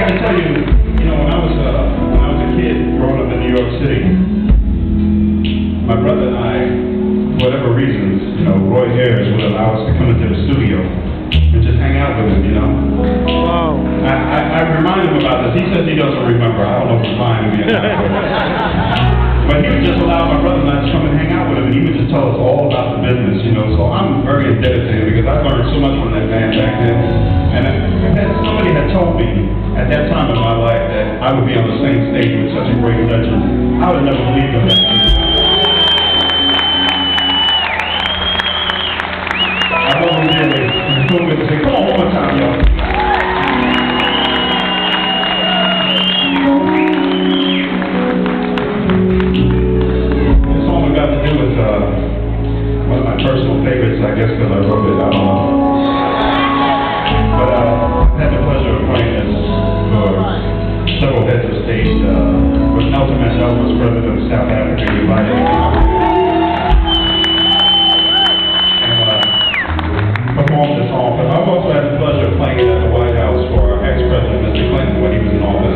gotta tell you, when I was a kid growing up in New York City, my brother and I, for whatever reasons, Roy Ayers would allow us to come into the studio and just hang out with him, Wow. I remind him about this. He says he doesn't remember. I don't know if he's lying to me or not. But he would just allow my brother and I to come and hang out with him, and he would just tell us all about the business, So I'm very indebted to him because I learned so much from that man back then. And somebody had told me at that time in my life that I would be on the same stage with such a great legend. I would have never believed in that. I wasn't really. It's so good to say, come on, one more time, y'all. One of my personal favorites, I guess, because I wrote it. I don't know. But I've had the pleasure of playing this for several heads of state. When Nelson Mandela was president of South Africa, he invited me and performed the song. But I've also had the pleasure of playing it at the White House for our ex-president, Mr. Clinton, when he was in office.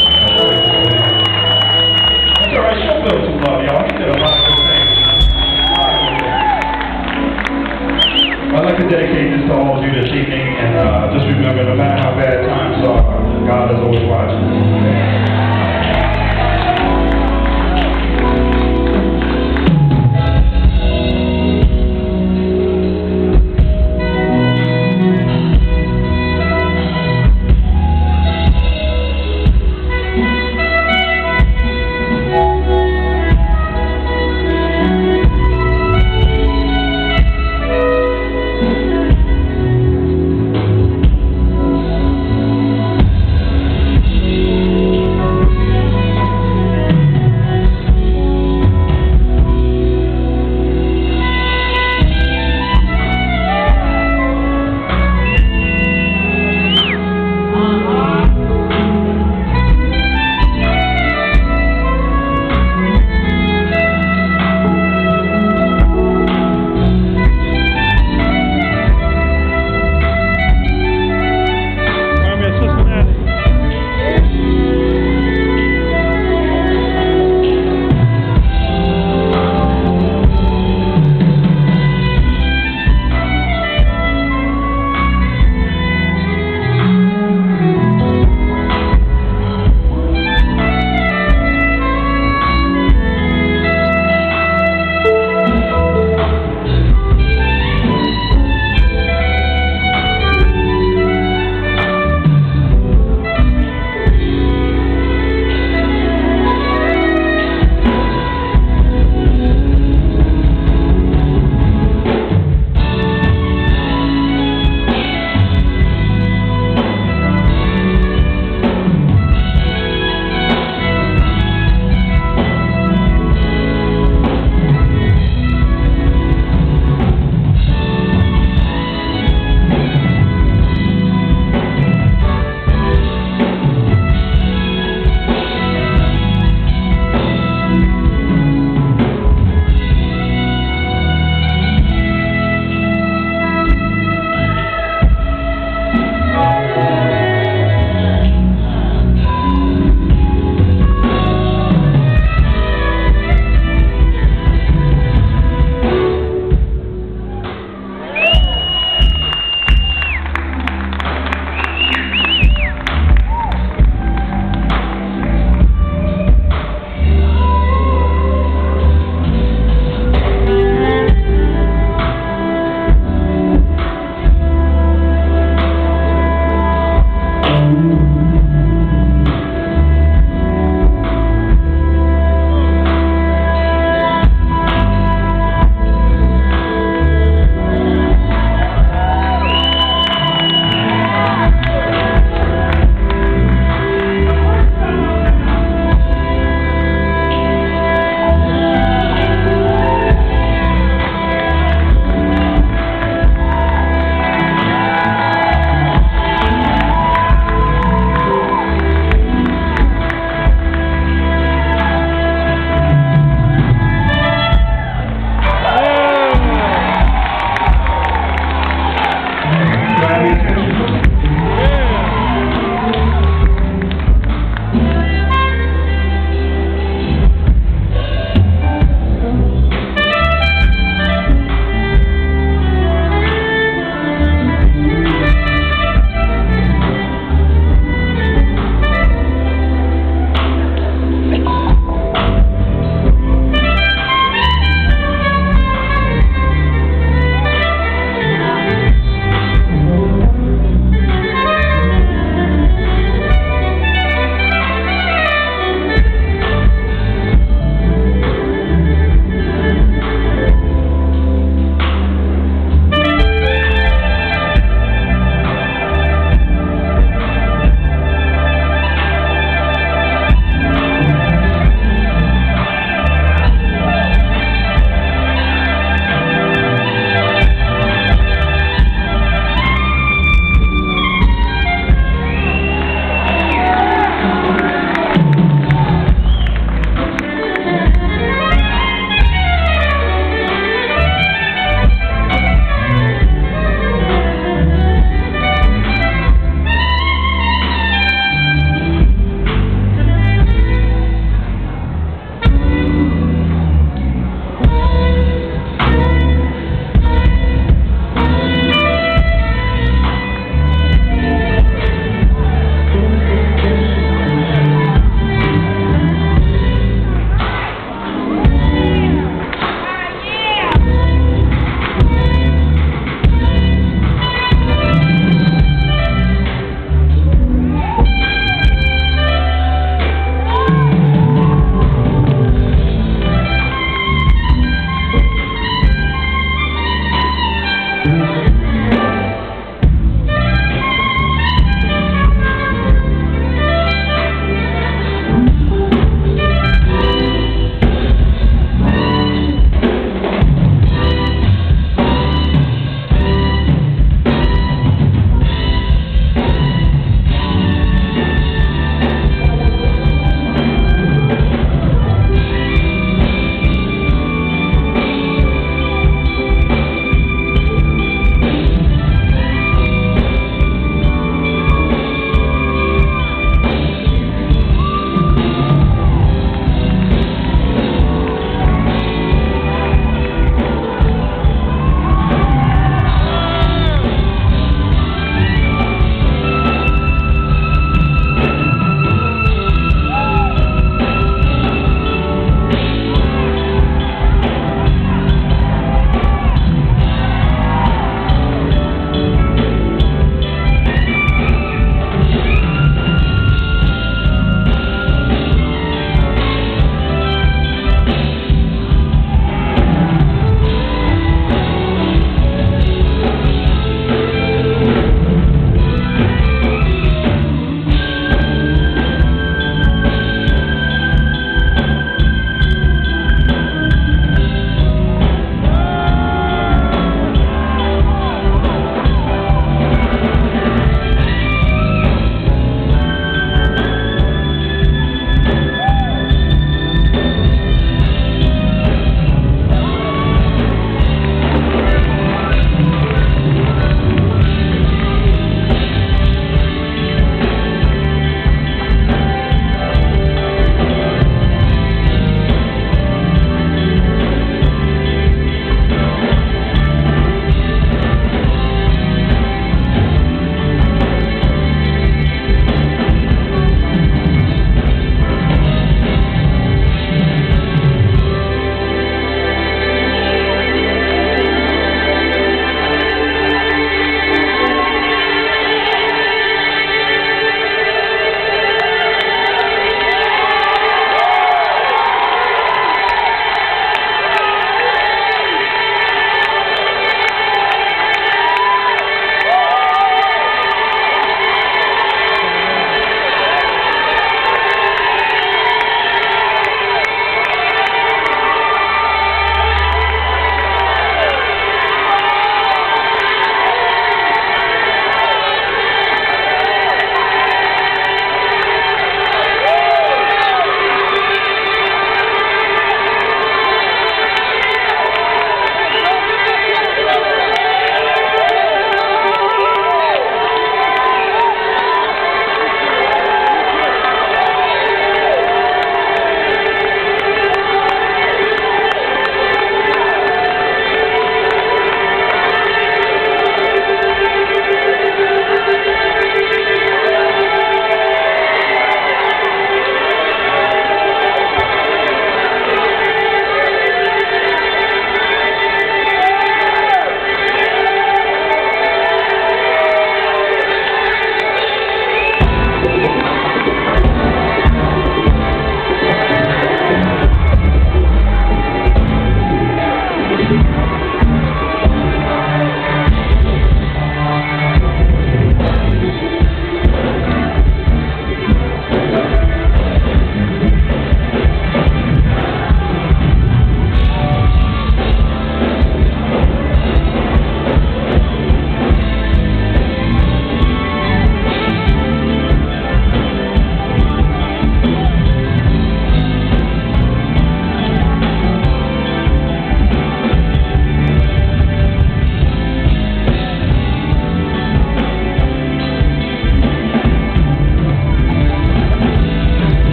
That's all right. Show Bill some love, y'all. He did a lot of good things. I'd like to dedicate this to all of you this evening, and just remember, no matter how bad times are, God is always watching.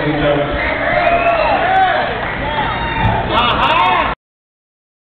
ladies and gentlemen.